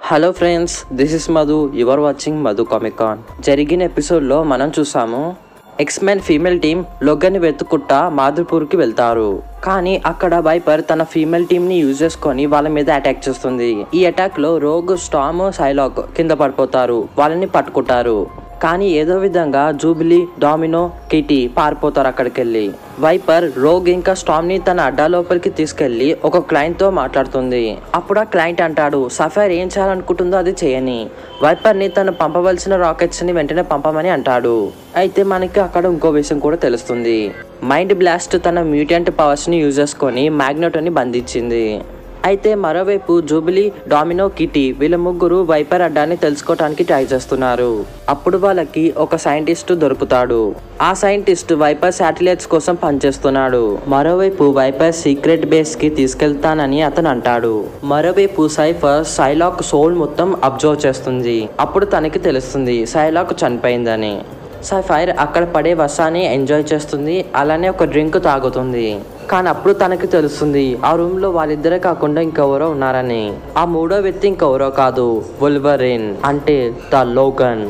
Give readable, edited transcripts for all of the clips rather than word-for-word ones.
Hello friends, this is Madhu. You are watching Madhu comic con. జరిగిన ఎపిసోడ్లో మనం చూసాము ఎక్స్మెన్ ఫీమేల్ టీం లోగన్ని వెతుక్కుంటా మాధుపూర్కి వెళ్తారు. కానీ అక్కడ వైపర్ తన ఫీమేల్ టీం ని యూజ్ చేసుకొని వాళ్ళ మీద అటాక్ చేస్తుంది. ఈ అటాక్ లో రోగ్, స్టామ్, సైలాక్ కింద పడిపోతారు. వాళ్ళని పట్టుకుంటారు. కానీ ఏదో విధంగా జూబిలీ, డామినో, కిటీ పారిపోతారు అక్కడికి వెళ్ళి. వైపర్ రోగ్ ఇంకా స్టామ్ ని తన అడ్డా లోపలికి తీసుకెళ్లి ఒక క్లయింట్ తో మాట్లాడుతుంది. అప్పుడు ఆ క్లయింట్ అంటాడు, సఫైర్ ఏం చేయాలనుకుంటుందో అది చేయని. వైపర్ ని తను పంపవలసిన రాకెట్స్ ని వెంటనే పంపమని అంటాడు. అయితే మనకి అక్కడ ఇంకో విషయం కూడా తెలుస్తుంది. మైండ్ బ్లాస్ట్ తన మ్యూటెంట్ పవర్స్ ని యూజ్ చేసుకొని మ్యాగ్నెటోని బంధించింది. అయితే మరోవైపు జూబిలీ, డామినో, కిటీ వీళ్ళ ముగ్గురు వైపర్ అడ్డాన్ని తెలుసుకోవడానికి ట్రై చేస్తున్నారు. అప్పుడు వాళ్ళకి ఒక సైంటిస్ట్ దొరుకుతాడు. ఆ సైంటిస్ట్ వైపర్ శాటిలైట్స్ కోసం పనిచేస్తున్నాడు. మరోవైపు వైపర్ సీక్రెట్ బేస్ కి తీసుకెళ్తానని అతను అంటాడు. మరోవైపు సైఫర్ సైలాక్ సోల్ మొత్తం అబ్జర్వ్ చేస్తుంది. అప్పుడు తనకి తెలుస్తుంది సైలాక్ చనిపోయిందని. సఫైర్ అక్కడ పడే వర్షాన్ని ఎంజాయ్ చేస్తుంది. అలానే ఒక డ్రింక్ తాగుతుంది. కానీ అప్పుడు తనకి తెలుస్తుంది ఆ రూమ్ లో వాళ్ళిద్దరే కాకుండా ఇంకెవరో ఉన్నారని. ఆ మూడో వ్యక్తి ఇంకెవరో కాదు, వోల్వరిన్, అంటే ద లోగన్.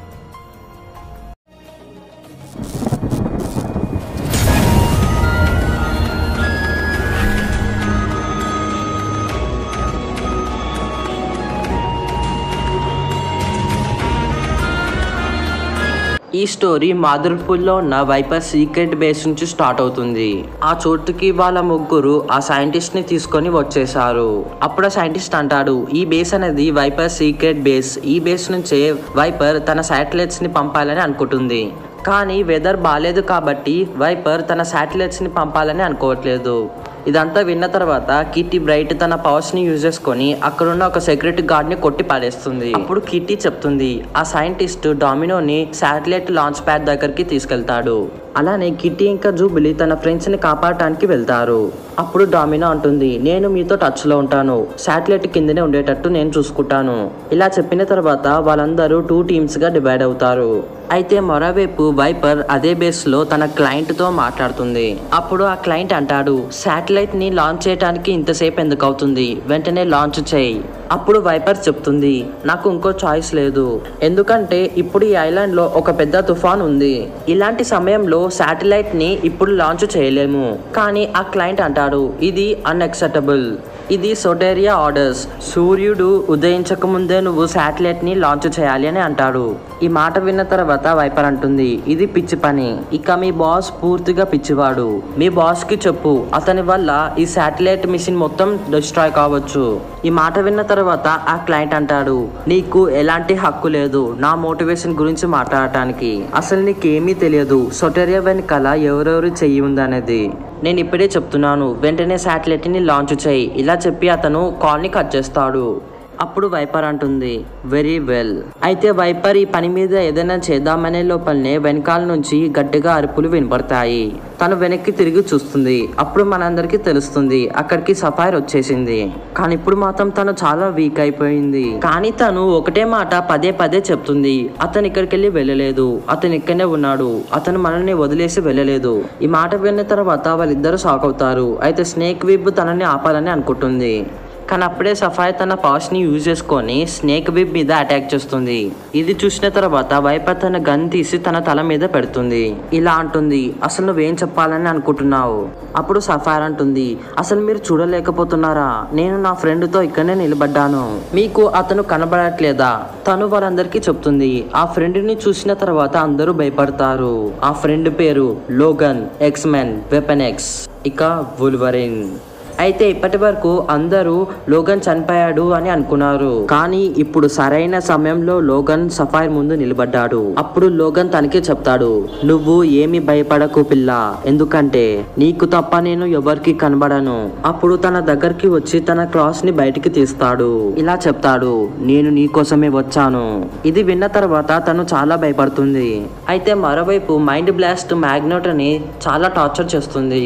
ఈ స్టోరీ మాధుర్పూర్లో ఉన్న వైపర్ సీక్రెట్ బేస్ నుంచి స్టార్ట్ అవుతుంది. ఆ చోటుకి వాళ్ళ ముగ్గురు ఆ సైంటిస్ట్ ని తీసుకొని వచ్చేసారు. అప్పుడు ఆ సైంటిస్ట్ అంటాడు, ఈ బేస్ అనేది వైపర్ సీక్రెట్ బేస్. ఈ బేస్ నుంచే వైపర్ తన శాటిలైట్స్ ని పంపాలని అనుకుంటుంది. కానీ వెదర్ బాగాలేదు కాబట్టి వైపర్ తన శాటిలైట్స్ ని పంపాలని అనుకోవట్లేదు. ఇదంతా విన్న తర్వాత కిటీ బ్రైట్ తన పవర్స్ ని యూజ్ చేసుకొని అక్కడున్న ఒక సెక్యూరిటీ గార్డ్ ని కొట్టి పాడేస్తుంది. అప్పుడు కిటీ చెప్తుంది ఆ సైంటిస్ట్ డామినోని శాటిలైట్ లాంచ్ ప్యాడ్ దగ్గరికి తీసుకెళ్తాడు. అలానే కిటీ ఇంకా జూబిలీ తన ఫ్రెండ్స్ ని కాపాడటానికి వెళ్తారు. అప్పుడు డామినో అంటుంది, నేను మీతో టచ్ లో ఉంటాను. శాటిలైట్ కిందనే ఉండేటట్టు నేను చూసుకుంటాను. ఇలా చెప్పిన తర్వాత వాళ్ళందరూ 2 టీమ్స్ గా డివైడ్ అవుతారు. అయితే మరోవైపు వైపర్ అదే బేస్ లో తన క్లయింట్ తో మాట్లాడుతుంది. అప్పుడు ఆ క్లయింట్ అంటాడు, శాటిలైట్ ని లాంచ్ చేయడానికి ఇంతసేపు ఎందుకు అవుతుంది, వెంటనే లాంచ్ చేయి. అప్పుడు వైపర్ చెప్తుంది, నాకు ఇంకో చాయిస్ లేదు. ఎందుకంటే ఇప్పుడు ఈ ఐలాండ్ లో ఒక పెద్ద తుఫాన్ ఉంది. ఇలాంటి సమయంలో శాటిలైట్ ని ఇప్పుడు లాంచ్ చేయలేము. కానీ ఆ క్లయింట్ అంటాడు, ఇది అన్ఎక్సెప్టబుల్. ఇది సోటేరియా ఆర్డర్స్. సూర్యుడు ఉదయించక ముందే నువ్వు శాటిలైట్ ని లాంచ్ చేయాలి అని అంటాడు. ఈ మాట విన్న తర్వాత వైపర్ అంటుంది, ఇది పిచ్చి పని. ఇక మీ బాస్ పూర్తిగా పిచ్చివాడు. మీ బాస్ కి చెప్పు, అతని వల్ల ఈ శాటిలైట్ మిషన్ మొత్తం డిస్ట్రాయ్ కావచ్చు. ఈ మాట విన్న తర్వాత ఆ క్లయింట్ అంటాడు, నీకు ఎలాంటి హక్కు లేదు నా మోటివేషన్ గురించి మాట్లాడటానికి. అసలు నీకేమీ తెలియదు సోటేరియా వెనకాల ఎవరెవరు చెయ్యి ఉందనేది. నేను ఇప్పుడే చెప్తున్నాను, వెంటనే శాటిలైట్ ని లాంచ్ చేయి. ఇలా చెప్పి అతను కాల్ ని కట్ చేస్తాడు. అప్పుడు వైపర్ అంటుంది, వెరీ వెల్. అయితే వైపర్ ఈ పని మీద ఏదైనా చేద్దామనే లోపలనే వెనకాల నుంచి గట్టిగా అరుపులు వినపడతాయి. తను వెనక్కి తిరిగి చూస్తుంది. అప్పుడు మనందరికీ తెలుస్తుంది అక్కడికి సఫైర్ వచ్చేసింది. కానీ ఇప్పుడు మాత్రం తను చాలా వీక్ అయిపోయింది. కానీ తను ఒకటే మాట పదే పదే చెప్తుంది, అతను ఇక్కడికి వెళ్ళి వెళ్ళలేదు, అతను ఇక్కడనే ఉన్నాడు, అతను మనల్ని వదిలేసి వెళ్ళలేదు. ఈ మాట విన్న తర్వాత వాళ్ళిద్దరూ షాక్ అవుతారు. అయితే స్నేక్ విబ్ తనని ఆపాలని అనుకుంటుంది. కానీ అప్పుడే సఫైర్ తన పవర్స్ ని యూజ్ చేసుకొని స్నేక్ విబ్ మీద అటాక్ చేస్తుంది. ఇది చూసిన తర్వాత వైపర్ తన గన్ తీసి తన తల మీద పెడుతుంది. ఇలా అంటుంది, అసలు నువ్వేం చెప్పాలని అనుకుంటున్నావు? అప్పుడు సఫైర్ అంటుంది, అసలు మీరు చూడలేకపోతున్నారా, నేను నా ఫ్రెండ్ తో ఇక్కడనే నిలబడ్డాను. మీకు అతను కనబడట్లేదా? తను వాళ్ళందరికీ చెప్తుంది. ఆ ఫ్రెండ్ ని చూసిన తర్వాత అందరూ భయపడతారు. ఆ ఫ్రెండ్ పేరు లోగన్, ఎక్స్మెన్, వెపన్ ఎక్స్, ఇక వోల్వరిన్. అయితే ఇప్పటి వరకు అందరూ లోగన్ చనిపోయాడు అని అనుకున్నారు. కానీ ఇప్పుడు సరైన సమయంలో లోగన్ సఫైర్ ముందు నిలబడ్డాడు. అప్పుడు లోగన్ తనకి చెప్తాడు, నువ్వు ఏమి భయపడకు పిల్ల, ఎందుకంటే నీకు తప్ప నేను ఎవరికి కనబడను. అప్పుడు తన దగ్గరికి వచ్చి తన క్రాస్ ని బయటికి తీస్తాడు. ఇలా చెప్తాడు, నేను నీ కోసమే వచ్చాను. ఇది విన్న తర్వాత తను చాలా భయపడుతుంది. అయితే మరోవైపు మైండ్ బ్లాస్ట్ మ్యాగ్నెటోని చాలా టార్చర్ చేస్తుంది.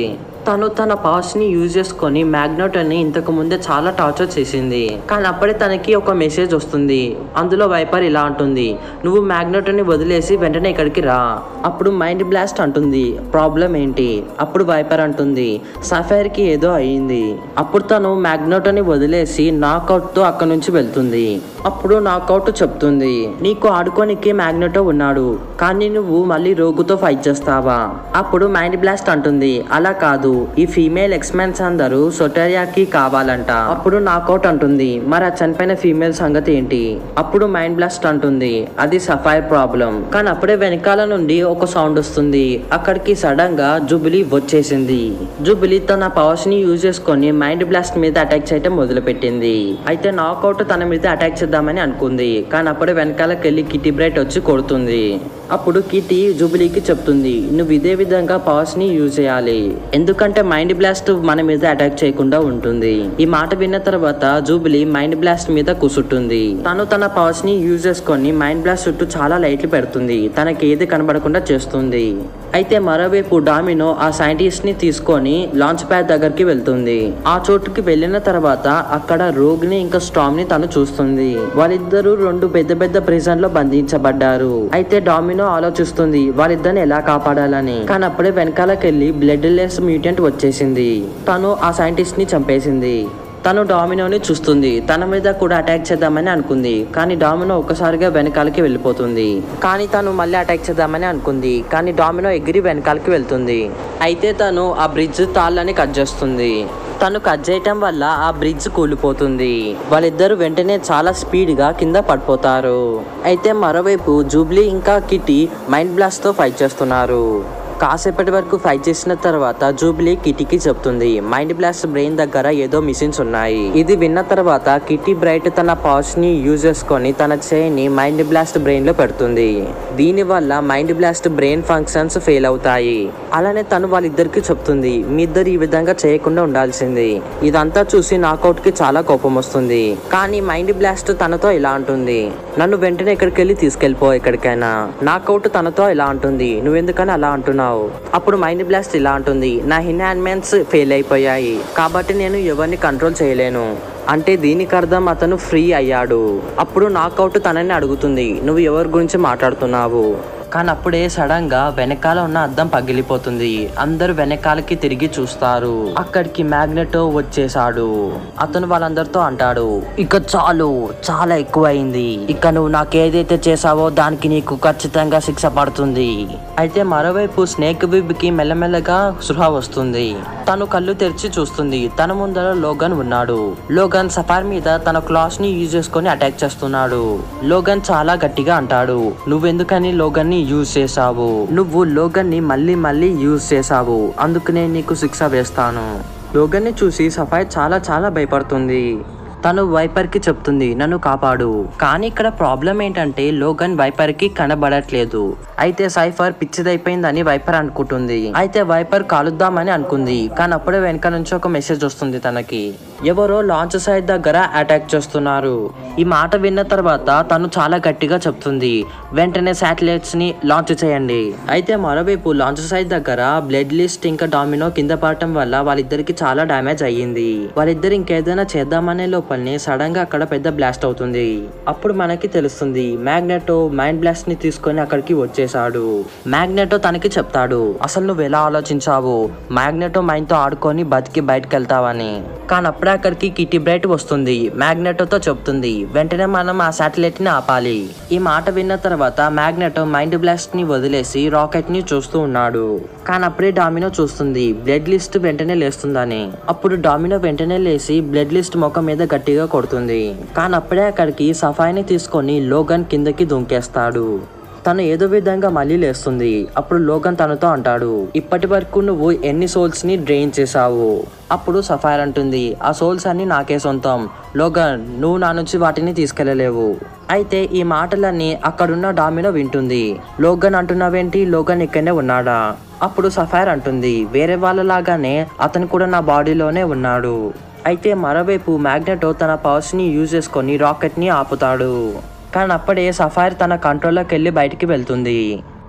తను తన పవర్స్ ని యూజ్ చేసుకొని మ్యాగ్నెట్ ని ఇంతకు ముందే చాలా టార్చర్ చేసింది. కానీ అప్పుడే తనకి ఒక మెసేజ్ వస్తుంది. అందులో వైపర్ ఇలా అంటుంది, నువ్వు మ్యాగ్నెట్ ని వదిలేసి వెంటనే ఇక్కడికి రా. అప్పుడు మైండ్ బ్లాస్ట్ అంటుంది, ప్రాబ్లం ఏంటి? అప్పుడు వైపర్ అంటుంది, సఫైర్ కి ఏదో అయ్యింది. అప్పుడు తను మ్యాగ్నెట్ ని వదిలేసి నాకౌట్ తో అక్కడ నుంచి వెళ్తుంది. అప్పుడు నాకౌట్ చెప్తుంది, నీకు ఆడుకోనికి మ్యాగ్నెటో ఉన్నాడు, కానీ నువ్వు మళ్ళీ రోగుతో ఫైట్ చేస్తావా? అప్పుడు మైండ్ బ్లాస్ట్ అంటుంది, అలా కాదు, ఈ ఫీమేల్ ఎక్స్మెన్స్ అందరూ సొటేరియాకి కావాలంట. అప్పుడు నాకౌట్ అంటుంది, మరి ఆ చనిపోయిన ఫీమేల్ సంగతి ఏంటి? అప్పుడు మైండ్ బ్లాస్ట్ అంటుంది, అది సఫైర్ ప్రాబ్లం. కానీ అప్పుడే వెనకాల నుండి ఒక సౌండ్ వస్తుంది. అక్కడికి సడన్ గా జూబిలీ వచ్చేసింది. జూబిలీ తన పవర్స్ ని యూజ్ చేసుకొని మైండ్ బ్లాస్ట్ మీద అటాక్ చేయడం మొదలు పెట్టింది. అయితే నాకౌట్ తన మీద అటాక్ చేద్దామని అనుకుంది. కానీ అప్పుడే వెనకాలకెళ్ళి కిటీ బ్రైట్ వచ్చి కొడుతుంది. అప్పుడు కిటీ జూబిలీకి చెప్తుంది, నువ్వు ఇదే విధంగా పవర్స్ ని యూజ్ చేయాలి, ఎందుకంటే మైండ్ బ్లాస్ట్ మన మీద అటాక్ చేయకుండా ఉంటుంది. ఈ మాట విన్న తర్వాత జూబిలీ మైండ్ బ్లాస్ట్ మీద కూసుంటుంది. తను తన పవర్స్ ని యూజ్ చేసుకొని మైండ్ బ్లాస్ట్ చుట్టూ చాలా లైట్లు పెడుతుంది. తనకి ఏది కనబడకుండా చేస్తుంది. అయితే మరోవైపు డామినో ఆ సైంటిస్ట్ ని తీసుకొని లాంచ్ ప్యాడ్ దగ్గరికి వెళ్తుంది. ఆ చోటుకి వెళ్ళిన తర్వాత అక్కడ రోగ్ ని ఇంకా స్టామ్ ని తను చూస్తుంది. వాళ్ళిద్దరూ రెండు పెద్ద పెద్ద ప్రిజన్ లో బంధించబడ్డారు. అయితే డామినో ఆలోచిస్తుంది వాళ్ళిద్దరిని ఎలా కాపాడాలని. కానీ అప్పుడే వెనకాలకెళ్ళి బ్లడ్ లెస్ మ్యూటెంట్ వచ్చేసింది. తను ఆ సైంటిస్ట్ ని చంపేసింది. తను డామినోని చూస్తుంది. తన మీద కూడా అటాక్ చేద్దామని అనుకుంది. కానీ డామినో ఒక్కసారిగా వెనకాలకి వెళ్ళిపోతుంది. కానీ తను మళ్ళీ అటాక్ చేద్దామని అనుకుంది. కానీ డామినో ఎగిరి వెనకాలకి వెళ్తుంది. అయితే తను ఆ బ్రిడ్జ్ తాళ్ళని కట్ చేస్తుంది. తను కట్ చేయటం వల్ల ఆ బ్రిడ్జ్ కూలిపోతుంది. వాళ్ళిద్దరు వెంటనే చాలా స్పీడ్ గా కింద పడిపోతారు. అయితే మరోవైపు జూబ్లీ ఇంకా కిటీ మైండ్ బ్లాస్ట్ తో ఫైట్ చేస్తున్నారు. కాసేపటి వరకు ఫైట్ చేసిన తర్వాత జూబిలీ కిటీకి చెప్తుంది, మైండ్ బ్లాస్ట్ బ్రెయిన్ దగ్గర ఏదో మిషన్స్ ఉన్నాయి. ఇది విన్న తర్వాత కిటీ బ్రైట్ తన పవర్స్ ని యూజ్ చేసుకొని తన చేయిని మైండ్ బ్లాస్ట్ బ్రెయిన్ లో పెడుతుంది. దీని వల్ల mind blast brain functions fail అవుతాయి. అలానే తను వాళ్ళిద్దరికి చెప్తుంది, మీ ఇద్దరు ఈ విధంగా చేయకుండా ఉండాల్సింది. ఇదంతా చూసి నాకౌట్ కి చాలా కోపం వస్తుంది. కానీ మైండ్ బ్లాస్ట్ తనతో ఇలా అంటుంది, నన్ను వెంటనే ఎక్కడికి వెళ్ళి తీసుకెళ్లిపో ఎక్కడికైనా. నాకౌట్ తనతో ఇలా అంటుంది, నువ్వెందుకని అలా అంటున్నావు? అప్పుడు మైండ్ బ్లాస్ట్ ఇలా అంటుంది, నా ఇన్హాన్మెంట్స్ ఫెయిల్ అయిపోయాయి కాబట్టి నేను ఎవరిని కంట్రోల్ చేయలేను. అంటే దీనికి అర్థం అతను ఫ్రీ అయ్యాడు. అప్పుడు నాకౌట్ తనని అడుగుతుంది, నువ్వు ఎవరి గురించి మాట్లాడుతున్నావు? కానీ అప్పుడే సడన్ గా వెనకాల ఉన్న అద్దం పగిలిపోతుంది. అందరూ వెనకాలకి తిరిగి చూస్తారు. అక్కడికి మ్యాగ్నెటో వచ్చేసాడు. అతను వాళ్ళందరితో అంటాడు, ఇక చాలు, చాలా ఎక్కువ అయింది. ఇక నువ్వు నాకేదైతే చేసావో దానికి నీకు ఖచ్చితంగా శిక్ష పడుతుంది. అయితే మరోవైపు స్నేక్ విబ్ కి మెల్లమెల్లగా సృహ వస్తుంది. తను కళ్ళు తెరిచి చూస్తుంది. తన ముందర లోగన్ ఉన్నాడు. లోగన్ సఫార్ మీద తన క్లాస్ ని యూజ్ చేసుకొని అటాక్ చేస్తున్నాడు. లోగన్ చాలా గట్టిగా అంటాడు, నువ్వెందుకని లోగన్ ని యూజ్ చేసావు? నువ్వు లోగన్ ని మళ్ళీ యూజ్ చేసావు, అందుకనే నీకు శిక్ష వేస్తాను. లోగన్ ని చూసి సఫార్ చాలా చాలా భయపడుతుంది. తను వైపర్ కి చెప్తుంది, నన్ను కాపాడు. కానీ ఇక్కడ ప్రాబ్లం ఏంటంటే లోగన్ వైపర్ కి కనబడట్లేదు. అయితే సైఫర్ పిచ్చిదైపోయిందని వైపర్ అనుకుంటుంది. అయితే వైపర్ కాలుద్దామని అనుకుంది. కానీ అప్పుడే వెనక నుంచి ఒక మెసేజ్ వస్తుంది తనకి, ఎవరో లాంచ్ సైట్ దగ్గర అటాక్ చేస్తున్నారు. ఈ మాట విన్న తర్వాత తను చాలా గట్టిగా చెప్తుంది, వెంటనే శాటిలైట్స్ ని లాంచ్ చేయండి. అయితే మరోవైపు లాంచ్ సైట్ దగ్గర బ్లడ్ లిస్ట్ ఇంకా డామినో కింద పడటం వల్ల వాళ్ళిద్దరికి చాలా డ్యామేజ్ అయ్యింది. వాళ్ళిద్దరు ఇంకేదైనా చేద్దామనే లోపలనే సడన్ గా అక్కడ పెద్ద బ్లాస్ట్ అవుతుంది. అప్పుడు మనకి తెలుస్తుంది మ్యాగ్నెటో మైండ్ బ్లాస్ట్ ని తీసుకొని అక్కడికి వచ్చేసాడు. మ్యాగ్నెటో తనకి చెప్తాడు, అసలు నువ్వు ఎలా ఆలోచించావు మ్యాగ్నెటో మైండ్ తో ఆడుకొని బతికి బయటకు వెళ్తావని. కానీ అప్పుడే అక్కడికి కిటీ బ్రైట్ వస్తుంది. మ్యాగ్నెటోతో చెప్తుంది, వెంటనే మనం ఆ శాటిలైట్ ని ఆపాలి. ఈ మాట విన్న తర్వాత మ్యాగ్నెటో మైండ్ బ్లాస్ట్ ని వదిలేసి రాకెట్ ని చూస్తూ ఉన్నాడు. కానీ అప్పుడే డామినో చూస్తుంది బ్లడ్ లిస్ట్ వెంటనే లేస్తుందని. అప్పుడు డామినో వెంటనే లేచి బ్లడ్ లిస్ట్ ముఖం మీద గట్టిగా కొడుతుంది. కానీ అప్పుడే అక్కడికి సఫాయిని తీసుకొని లోగన్ కిందకి దుంకేస్తాడు. తను ఏదో విధంగా మళ్ళీ లేస్తుంది. అప్పుడు లోగన్ తనతో అంటాడు, ఇప్పటి వరకు నువ్వు ఎన్ని సోల్స్ ని డ్రైన్ చేసావు? అప్పుడు సఫైర్ అంటుంది, ఆ సోల్స్ అన్ని నాకే సొంతం. లోగన్, నువ్వు నా నుంచి వాటిని తీసుకెళ్లలేవు. అయితే ఈ మాటలన్నీ అక్కడున్న డామినో వింటుంది. లోగన్ అంటున్నావేంటి, లోగన్ ఇక్కడనే ఉన్నాడా? అప్పుడు సఫైర్ అంటుంది, వేరే వాళ్ళలాగానే అతను కూడా నా బాడీలోనే ఉన్నాడు. అయితే మరోవైపు మ్యాగ్నెటో తన పవర్స్ ని యూజ్ చేసుకొని రాకెట్ ని ఆపుతాడు. కానీ అప్పుడే సఫైర్ తన కంట్రోల్లోకి వెళ్ళి బయటికి వెళ్తుంది.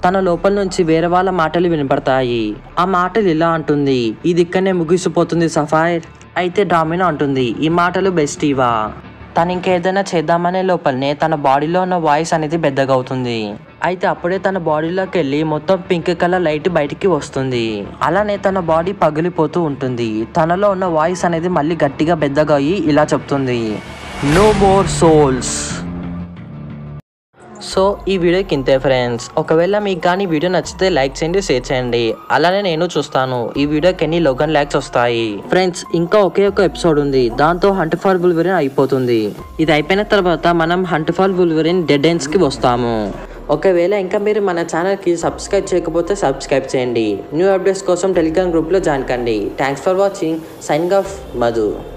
తన లోపల నుంచి వేరే వాళ్ళ మాటలు వినపడతాయి. ఆ మాటలు ఇలా అంటుంది, ఇది ఇక్కడనే ముగిసిపోతుంది సఫైర్. అయితే డామినో అంటుంది, ఈ మాటలు బెస్టీవా. తను ఇంకేదైనా చేద్దామనే లోపలనే తన బాడీలో ఉన్న వాయిస్ అనేది పెద్దగా అవుతుంది. అయితే అప్పుడే తన బాడీలోకి వెళ్ళి మొత్తం పింక్ కలర్ లైట్ బయటికి వస్తుంది. అలానే తన బాడీ పగిలిపోతూ ఉంటుంది. తనలో ఉన్న వాయిస్ అనేది మళ్ళీ గట్టిగా పెద్దగా అయ్యి ఇలా చెప్తుంది, నో మోర్ సోల్స్. సో ఈ వీడియోకి ఇంతే ఫ్రెండ్స్. ఒకవేళ మీకు కానీ వీడియో నచ్చితే లైక్ చేయండి, షేర్ చేయండి. అలానే నేను చూస్తాను ఈ వీడియోకి ఎన్ని లోగన్ లైక్స్ వస్తాయి. ఫ్రెండ్స్ ఇంకా ఒకే ఒక ఎపిసోడ్ ఉంది, దాంతో హంట్ ఫర్ వుల్వరిన్ అయిపోతుంది. ఇది అయిపోయిన తర్వాత మనం hunt for Wolverine dead ends కి వస్తాము. ఒకవేళ ఇంకా మీరు మన ఛానల్కి సబ్స్క్రైబ్ చేయకపోతే సబ్స్క్రైబ్ చేయండి. న్యూ అప్డేట్స్ కోసం టెలిగ్రామ్ గ్రూప్లో జాయిన్ కండి. Thanks for watching. Signing off Madhu.